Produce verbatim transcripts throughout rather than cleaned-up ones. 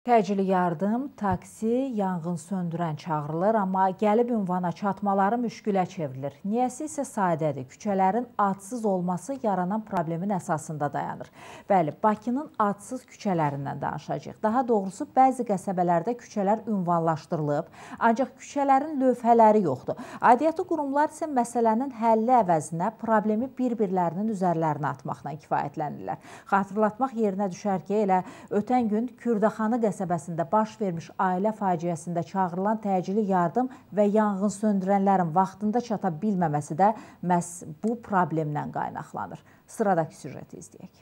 Təcili yardım, taksi, yanğın söndürən çağırılır, amma gəlib ünvana çatmaları müşkülə çevrilir. Niyəsi isə sadədir. Küçələrin adsız olması yaranan problemin əsasında dayanır. Bəli, Bakının adsız küçələrindən danışacağıq. Daha doğrusu, bəzi qəsəbələrdə küçələr ünvanlaşdırılıb, ancaq küçələrin lövhələri yoxdur. Aidiyyatı qurumlar isə məsələnin həlli əvəzinə problemi bir-birlərinin üzərlərinə atmaqla kifayətlənirlər. Xatırlatmaq yerinə düşər ki, elə ötən gün Kürdaxanı qəsəbələrində qəsəbəsində baş vermiş ailə faciəsində çağırılan təcili yardım və yanğın söndürənlərin vaxtında çata bilməməsi də məhz bu problemdən qaynaqlanır. Sıradakı süjeti izləyək.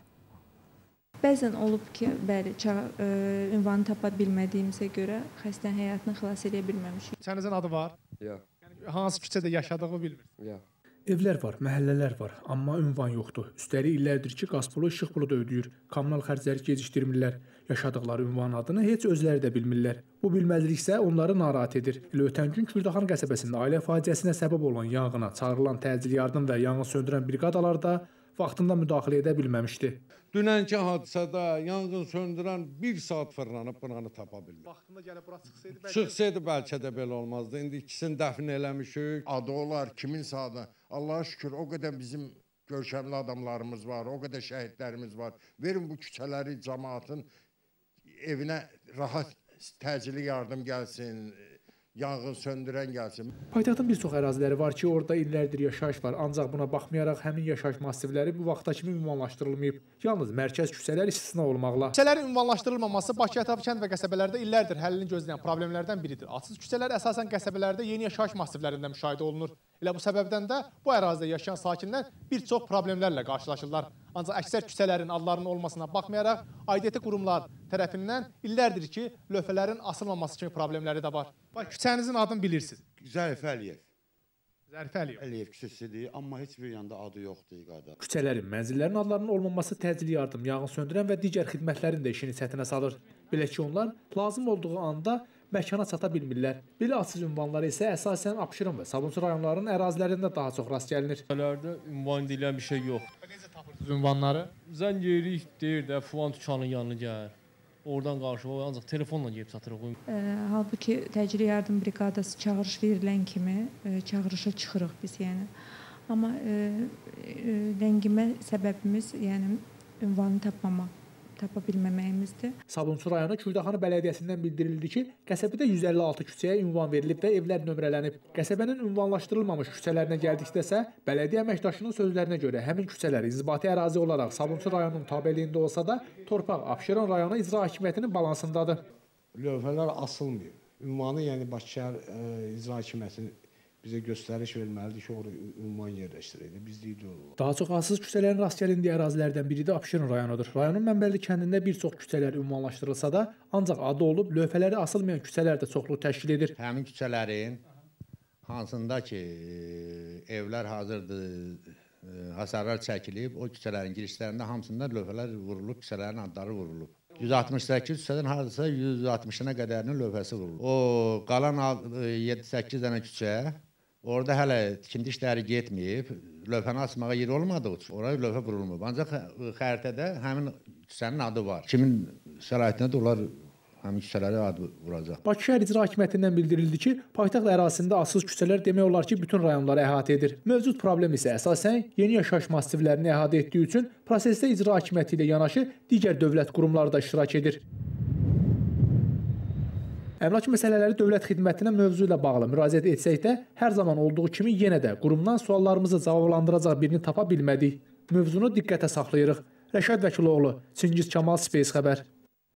Bəzən olub ki, bəli, ünvanı tapa bilmədiyimizə görə xəstənin həyatını xilas edə bilməmişik. Küçənizin adı var? Yox. Hansı küçədə yaşadığını bilmirsiniz? Yox. Evlər var, məhəllələr var, amma ünvan yoxdur. Üstəlik illərdir ki, qaz pulu, işıq pulu da ödəyir, kommunal xərcləri gecikdirmirlər. Yaşadıqları ünvan adını heç özləri də bilmirlər. Bu bilməzlik isə onları narahat edir. Elə ötən gün Kürdaxan qəsəbəsində ailə faciəsinə səbəb olan yanğına çağırılan təcili yardım və yanğın söndürən briqadalar da vaxtında müdaxilə edə bilməmişdi. Dünənki hadisədə yanğın söndürən bir saat fırlanıb buranı tapa bilmir. Vaxtında gəlib bura çıxsaydı bəlkə... Çıxsaydı bəlkə də belə olmazdı. İndi ikisini dəfn eləmişik. Adı olar, kiminsə adı. Allah'a şükür o qədər bizim görkəmli adamlarımız var, o qədər şəhidlərimiz var. Verin bu küçələri cəmaatın evinə rahat təcili yardım gəlsin, yanğın söndürən gəlsin. Paytaxtın bir çox əraziləri var ki, orada illərdir yaşayış var. Ancaq buna baxmayaraq həmin yaşayış massivləri bu vaxta kimi ünvanlaşdırılmayıb. Yalnız mərkəz küçələr istisna olmaqla. Küçələrin ünvanlaşdırılmaması Bakı ətrafı kənd və qəsəbələrdə illərdir həllini gözləyən problemlərdən biridir. Adsız küçələr əsasən qəsəbələrdə yeni yaşayış massivlərində müşahidə olunur. Elə bu səbəbdən də bu ərazidə yaşayan sakinlər bir çox problemlərlə qarşılaşırlar. Ancaq əksər küçələrin adlarının olmasına baxmayaraq, aidiyyatı qurumlar tərəfindən illərdir ki, lövhələrin asılmaması kimi problemləri də var. Küçənizin adını bilirsiniz. Zərif Əliyev. Zərif Əliyev. Əliyev küçəsidir, amma heç bir yanda adı yoxdur qardaş. Küçələrin, mənzillərin adlarının olmaması təcili yardım, yanğın söndürən və digər xidmətlərin də işini çətinə salır. Belə ki, onlar lazım olduğu anda məkana çata bilmirlər. Belə adsız ünvanları isə əsasən Abşeron və Sabunçu rayonlarının ərazilərində daha çox rast gəlinir. Küçələrdə ünvan deyilən bir şey yoxdur. Necə tapırsınız ünvanları? Zəng yeyirik, deyir də filan dükanın yanına gəlir. Oradan qarşı ancaq telefonla gəlib satırıq. E, halbuki təcili yardım briqadası çağırış verilən kimi e, çağırışa çıxırıq biz, yəni. Amma e, e, ləngimə səbəbimiz, yəni ünvanı tapmamaq. tapa bilməməyimizdir. Sabunçu rayonu Kürdaxanı bələdiyyəsindən bildirildi ki, qəsəbədə yüz əlli altı küçəyə ünvan verilib və evlər nömrələnib. Qəsəbənin ünvanlaşdırılmamış küçələrinə gəldikdə isə bələdiyyə əməkdaşının sözlərinə görə həmin küçələr inzibati ərazi olaraq Sabunçu rayonunun tabeliyində olsa da, torpaq Abşeron rayonu icra hakimiyyətinin balansındadır. Lövhələr asılmıyor. Ünvanı, yəni Bakı şəhər icra hakimiyyətinin bizə göstəriş verməlidir ki, oraya ünvan yerləşdirək. Biz deyilik olur. Daha çox adsız küçələrin rast gəlindiyi ərazilərdən biri də Abşeron rayonudur. Rayonun Mənbəli kəndində bir çox küçələr ünvanlaşdırılsa da, ancaq adı olub lövhələri asılmayan küçələr də çoxluq təşkil edir. Həmin küçələrin hansında ki, evlər hazırdır, hasarlar çəkilib, o küçələrin girişlərində hamısında lövhələr vurulub, küçələrin adları vurulub. yüz altmış səkkiz küçədən hardasa yüz altmışına qədərinin lövhəsi vurulub. O qalan yeddi səkkiz dənə küçə, orada hələ tikinti işləri getməyib, lövhəni asmağa yer olmadığı üçün oraya lövhə vurulmub. Ancaq xəritədə həmin küçənin adı var. Kimin səlahiyyətində də onlar həmin küçələrə adı vuracaq. Bakı şəhər icra hakimiyyətindən bildirildi ki, paytaxt ərazisində adsız küçələr demək olar ki, bütün rayonları əhatə edir. Mövcud problem isə əsasən yeni yaşayış massivlərini əhatə etdiyi üçün prosesdə icra hakimiyyəti ilə yanaşı digər dövlət qurumları da iştirak edir. Əmlak məsələləri dövlət xidmətinə mövzu ilə bağlı müraciət etsək də, hər zaman olduğu kimi yenə də qurumdan suallarımızı cavablandıracaq birini tapa bilmədik. Mövzunu diqqətə saxlayırıq. Rəşad Vəkiloğlu, Çingiz Kamal, Space xəbər.